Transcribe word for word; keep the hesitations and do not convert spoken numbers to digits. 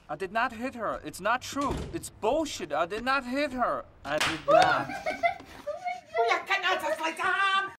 I did not hit her. It's not true. It's bullshit. I did not hit her. I did not.